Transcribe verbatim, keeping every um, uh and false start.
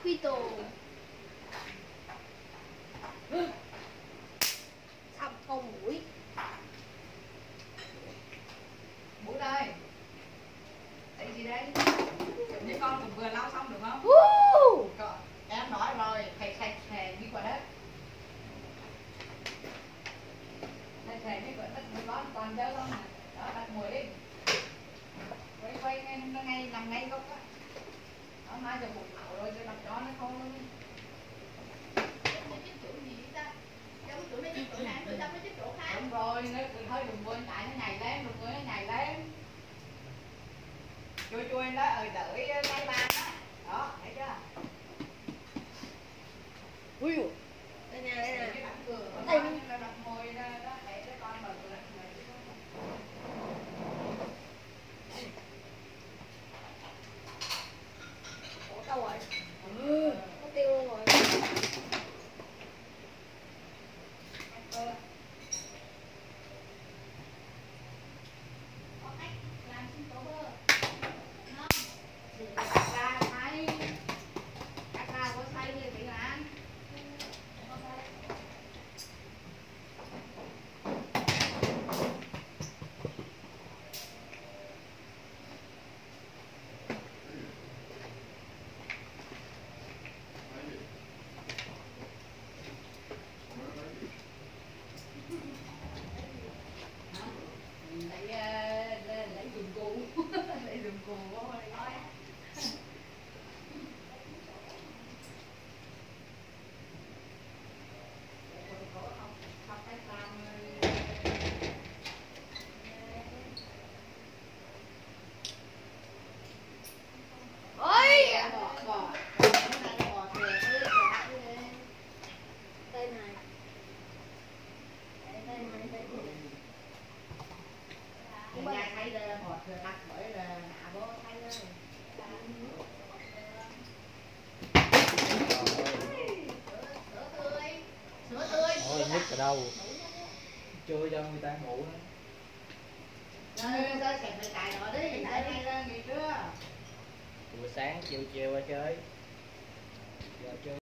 Capital. Xong con mũi. Mũi đây. Đây gì đây? Như con cũng vừa lau xong được không? Uh. Em nói rồi, thầy thầy thầy đi qua đất. Thầy thầy đi qua đất, nó toàn chơi không nè. Đó, đặt mũi đi. Quay quay ngay, nó ngay, nằm ngay gốc á. Đó, mai giờ bụng thảo rồi, cho đặt cho nó không. Đúng rồi, nó hơi đừng quên tại nó nhảy lên, đừng quên nó nhảy lên. Chui chui đó, ở đợi ngay bàn đó. Đó, thấy chưa? Ui dồi. Đây nè, đây nè. Cái đặt cửa, Đây. nó đặt môi đó, đó, để cái con mở cửa. Ủa đâu rồi? Ừ. Nó tiêu luôn rồi. Nhức ở đâu chưa cho người ta ngủ nữa. Buổi sáng chiều chiều qua chơi giờ chơi.